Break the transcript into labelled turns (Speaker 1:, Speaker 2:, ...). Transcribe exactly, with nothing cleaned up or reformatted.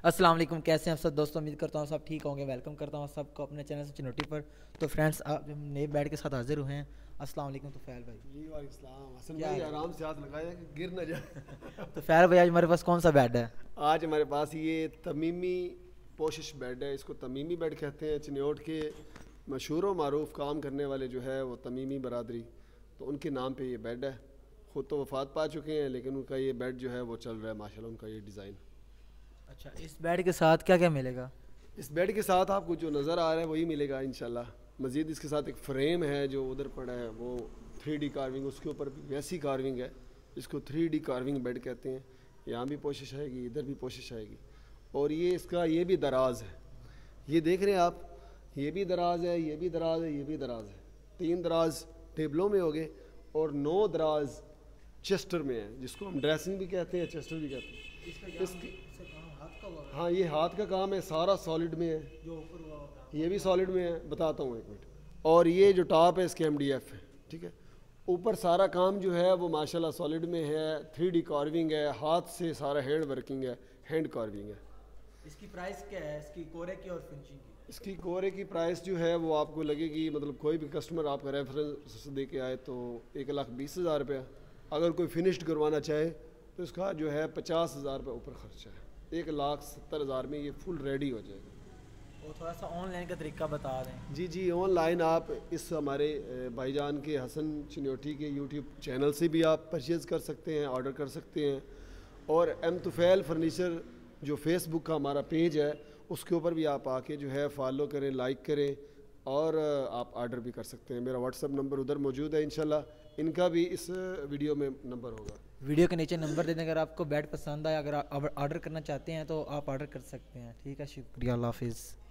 Speaker 1: अस्सलाम वालेकुम, कैसे हैं आप सब दोस्तों। उम्मीद करता हूँ सब ठीक होंगे। वेलकम करता हूँ सबको अपने चैनल से चिनोटी पर। तो फ्रेंड्स, आप हम नए बेड के साथ हाजिर हुए हैं। अस्सलाम वालेकुम। तो फैल भाई,
Speaker 2: जी वालेकुम हसन
Speaker 1: क्या
Speaker 2: भाई,
Speaker 1: हाल है?
Speaker 2: आराम से हाथ लगाया कि गिर ना जाए।
Speaker 1: तो फैल भाई, आज हमारे पास कौन सा बेड है?
Speaker 2: आज हमारे पास ये तमीमी पोशिश बेड है। इसको तमीमी बेड कहते हैं। चिन्योट के मशहूर व मारूफ काम करने वाले जो है वो तमीमी बरादरी, तो उनके नाम पे ये बेड है। ख़ुद तो वफ़ात पा चुके हैं, लेकिन उनका ये बेड जो है वो चल रहा है माशाल्लाह। उनका ये डिज़ाइन,
Speaker 1: अच्छा, इस बेड के साथ क्या क्या मिलेगा?
Speaker 2: इस बेड के साथ आपको जो नज़र आ रहा है वही मिलेगा इंशाल्लाह। मज़ीद इसके साथ एक फ़्रेम है जो उधर पड़ा है, वो थ्री डी कार्विंग, उसके ऊपर भी वैसी कार्विंग है। इसको थ्री डी कार्विंग बेड कहते हैं। यहाँ भी पोशिश आएगी, इधर भी पोशिश आएगी। और ये इसका ये भी दराज है, ये देख रहे हैं आप, ये भी दराज है, ये भी दराज है, ये भी दराज है। तीन दराज टेबलों में हो गए और नौ दराज चेस्टर में है, जिसको हम ड्रेसिंग भी कहते हैं, चेस्टर भी कहते हैं। इसकी हाँ, ये हाथ का काम है, सारा सॉलिड में है।
Speaker 1: जो ऊपर हुआ होता
Speaker 2: ये भी सॉलिड में है, बताता हूँ एक मिनट। और ये जो टॉप है इसके एम डी एफ है, ठीक है। ऊपर सारा काम जो है वो माशाल्लाह सॉलिड में है। थ्री डी कार्विंग है, हाथ से सारा हैंड वर्किंग है, हैंड कार्विंग है।
Speaker 1: इसकी प्राइस क्या है, इसकी कोरे की और फिनिशिंग की?
Speaker 2: इसकी कोरे की प्राइस जो है वो आपको लगेगी, मतलब कोई भी कस्टमर आपका रेफरेंस दे के आए तो एक लाख बीस हज़ार रुपया। अगर कोई फिनिश्ड करवाना चाहे तो इसका जो है पचास हज़ार रुपये ऊपर खर्चा है। एक लाख सत्तर हज़ार में ये फुल रेडी हो जाएगा।
Speaker 1: और थोड़ा सा ऑनलाइन का तरीका बता दें।
Speaker 2: जी जी, ऑनलाइन आप इस हमारे भाईजान के हसन चिन्योटी के यूट्यूब चैनल से भी आप परचेज़ कर सकते हैं, ऑर्डर कर सकते हैं। और एम तुफैल फर्नीचर जो फेसबुक का हमारा पेज है, उसके ऊपर भी आप आके जो है फॉलो करें, लाइक करें और आप ऑर्डर भी कर सकते हैं। मेरा व्हाट्सअप नंबर उधर मौजूद है, इंशाल्लाह इनका भी इस वीडियो में नंबर होगा।
Speaker 1: वीडियो के नीचे नंबर दे दें। अगर आपको बेड पसंद आए, अगर आप ऑर्डर करना चाहते हैं तो आप ऑर्डर कर सकते हैं। ठीक है, शुक्रिया, अल्लाह हाफिज़।